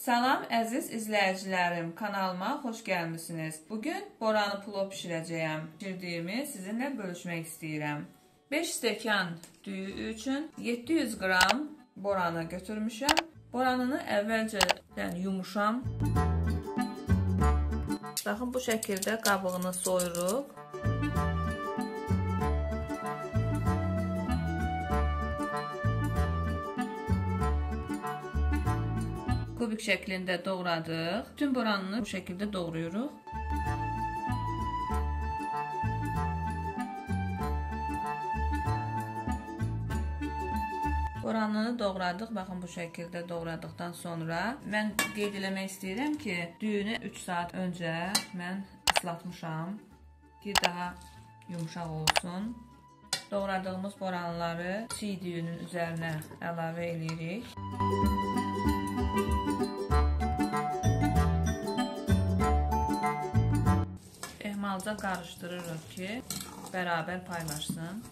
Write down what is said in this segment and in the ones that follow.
Salam əziz izləyicilərim, kanalıma xoş gəlmisiniz. Bugün boranı plov bişirəcəyəm. Bişirdiyimi sizinlə bölüşmək istəyirəm. 5 stəkan düyü üçün 700 qram boranı götürmüşəm. Boranını əvvəlcədən yumuşam. Baxın, bu şəkildə qabığını soyuruq. Kubik şəklində doğradıq. Bütün boranını bu şəkildə doğrayırıq. Boranını doğradıq. Baxın, bu şəkildə doğradıqdan sonra mən qeyd eləmək istəyirəm ki, düyünü 3 saat öncə mən ıslatmışam ki, daha yumuşaq olsun. Doğradığımız boranları çiğ düyünün üzərinə əlavə edirik. Ehmalca qarışdırırıq ki, bərabər paylaşsın.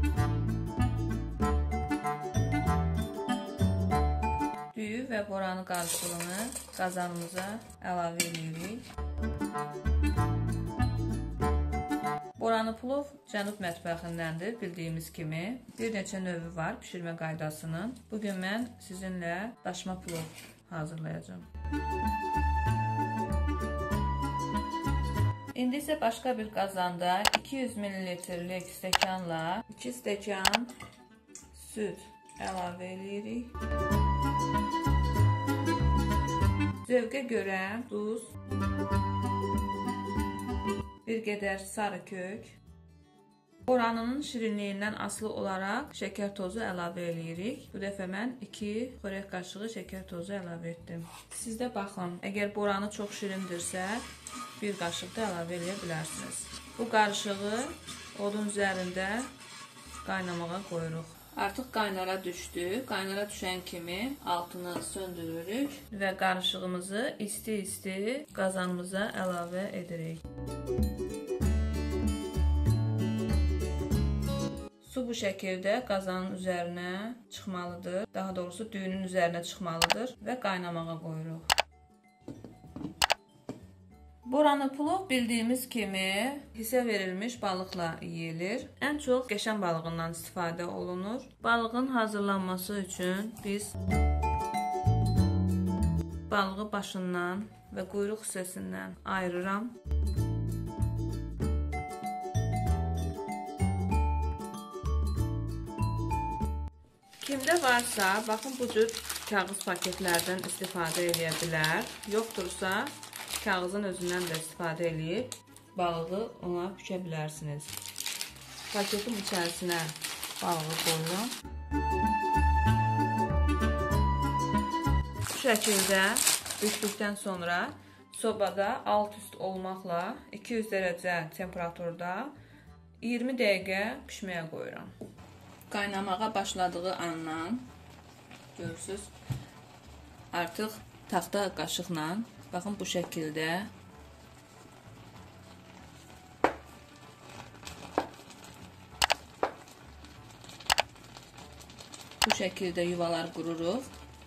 Düyü və boranı qarışığını qazanımıza əlavə edirik. Boranı plov Cənub mətbəxindəndir, bildiyimiz kimi. Bir neçə növü var pişirmə qaydasının. Bugün mən sizinlə daşma plov hazırlayacağım. İndi isə başqa bir qazanda 200 ml-lik stəkanla 2 stəkan süd əlavə edirik. Zövqə görə duz, bir qədər sarı kök, boranının şirinliyindən asılı olaraq şəkər tozu əlavə edirik. Bu dəfə mən 2 xörək qaşığı şəkər tozu əlavə etdim. Siz də baxın, əgər boranı çox şirindirsə, bir qaşıq da əlavə edə bilərsiniz. Bu qarışığı odun üzərində qaynamağa qoyuruq. Artıq qaynara düşdü. Qaynara düşən kimi altını söndürürük və qarışığımızı isti-isti qazanımıza əlavə edirik. Su bu şəkildə qazanın üzərinə çıxmalıdır. Daha doğrusu düyünün üzərinə çıxmalıdır və qaynamağa qoyuruq. Boranı plov bildiyimiz kimi hisə verilmiş balıqla yeyilir. Ən çox qəşən balığından istifadə olunur. Balığın hazırlanması üçün biz balığı başından və quyruq hissəsindən ayırıram. Kimdə varsa, baxın, bu cür kağız paketlərdən istifadə edə bilər. Yoxdursa, kağızın özündən də istifadə edib balığı ona bükə bilərsiniz. Paketin içərisinə balığı qoyuram. Bu şəkildə bükdükdən sonra sobada alt-üst olmaqla 200 dərəcə temperaturda 20 dəqiqə pişməyə qoyuram. Qaynamağa başladığı andan görürsünüz, artıq taxta qaşıqla, baxın, bu şəkildə yuvalar qururuq.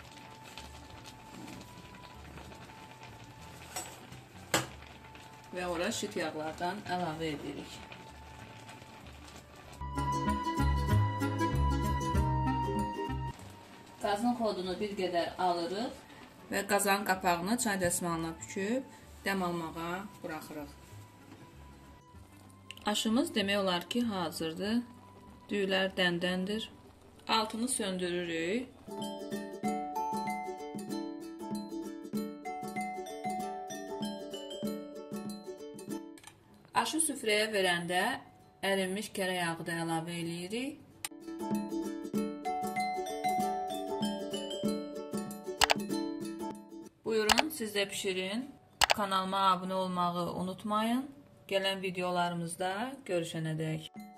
Və ora şit yağlardan əlavə edirik. Qazın xodunu bir qədər alırıq və qazan qapağını çay dəsmalına büküb dəm almağa buraxırıq. Aşımız demək olar ki, hazırdır. Düyülər dəndəndir. Altını söndürürük. Aşı süfrəyə verəndə ərinmiş kərə yağı da əlavə edirik. Buyurun, siz də pişirin. Kanalıma abunə olmağı unutmayın. Gələn videolarımızda görüşənədək.